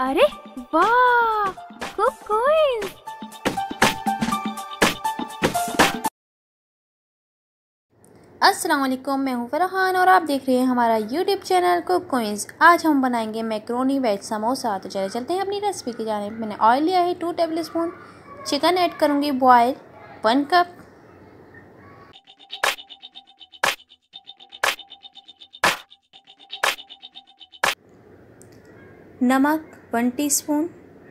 अरे वाह, कुकीज़। अस्सलाम वालेकुम, मैं हूँ फरहान और आप देख रहे हैं हमारा यूट्यूब चैनल कुकीज़। आज हम बनाएंगे मैक्रोनी वेज समोसा। तो चले चलते हैं अपनी रेसिपी की जानिब। मैंने ऑयल लिया है 2 टेबलस्पून। चिकन ऐड करूँगी बॉयल 1 कप। नमक 1 teaspoon.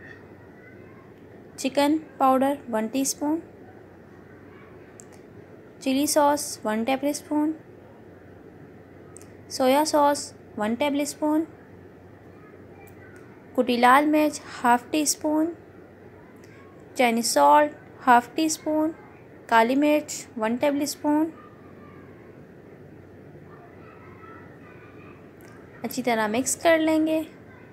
Chicken powder 1 teaspoon. Chili sauce 1 tablespoon. Soya sauce 1 tablespoon. कुटी लाल मिर्च half teaspoon. Chinese salt half teaspoon. काली मिर्च 1 टेबलस्पून। अच्छी तरह मिक्स कर लेंगे।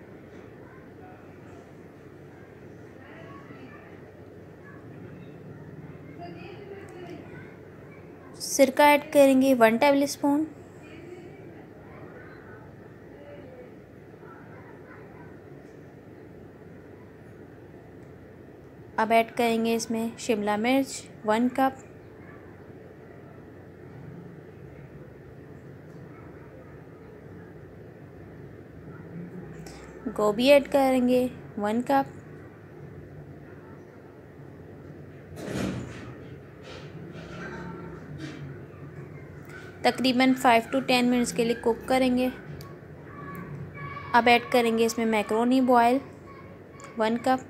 सिरका ऐड करेंगे 1 टेबलस्पून। अब ऐड करेंगे इसमें शिमला मिर्च 1 कप। गोभी ऐड करेंगे 1 कप। तकरीबन 5 to 10 मिनट्स के लिए कुक करेंगे। अब ऐड करेंगे इसमें macaroni boil 1 cup.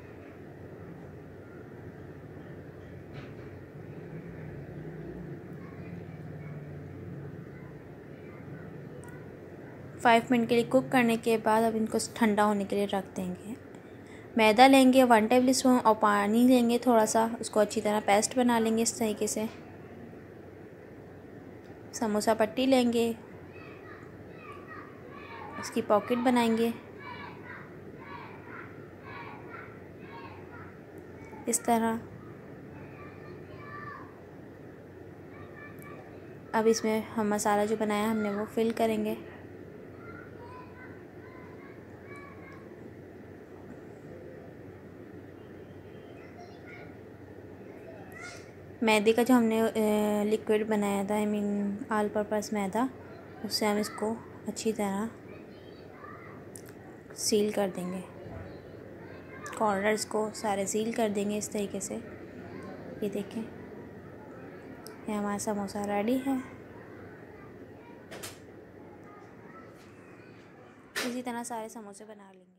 Five minute के लिए कुक करने के बाद अब इनको ठंडा होने के लिए रख देंगे। मैदा लेंगे 1 टेबलस्पून और पानी लेंगे थोड़ा सा, उसको अच्छी तरह पेस्ट बना लेंगे इस तरीके से। समोसा पट्टी लेंगे, इसकी पॉकेट बनाएंगे इस तरह। अब इसमें हम मसाला जो बनाया हमने वो फिल करेंगे। मैदे का जो हमने लिक्विड बनाया था, ऑल पर्पस मैदा, उससे हम इसको अच्छी तरह सील कर देंगे। कॉर्नर्स को सारे सील कर देंगे इस तरीके से। ये देखें, ये हमारा समोसा रेडी है। इसी तरह सारे समोसे बना लेंगे।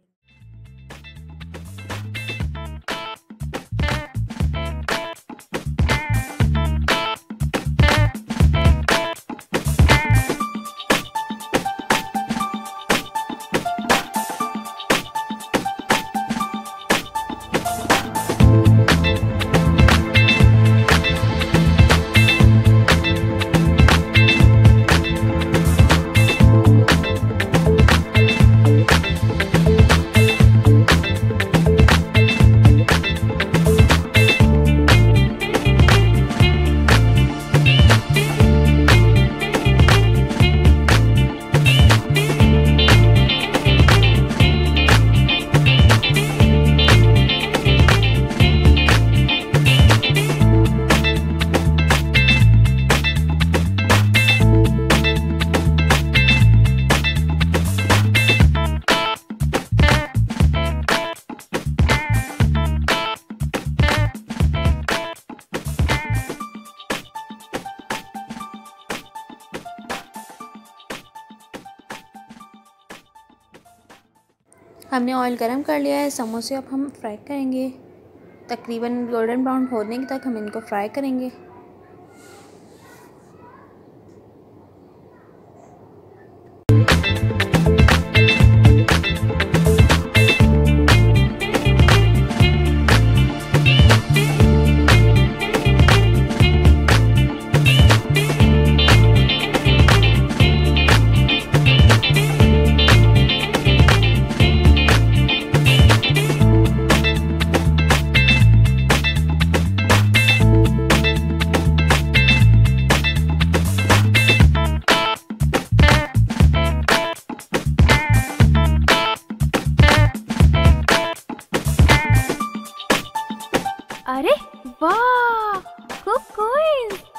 हमने ऑयल गरम कर लिया है। समोसे अब हम फ्राई करेंगे। तकरीबन गोल्डन ब्राउन होने तक हम इनको फ्राई करेंगे। अरे वाह, कुक कॉइन्स!